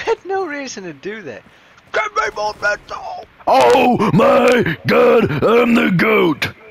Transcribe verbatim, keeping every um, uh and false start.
had no reason to do that. Give me more pencil! Oh my god, I'm the goat!